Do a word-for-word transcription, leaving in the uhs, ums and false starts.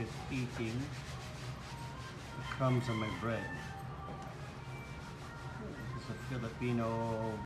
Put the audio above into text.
is eating the crumbs on my bread. This is a Filipino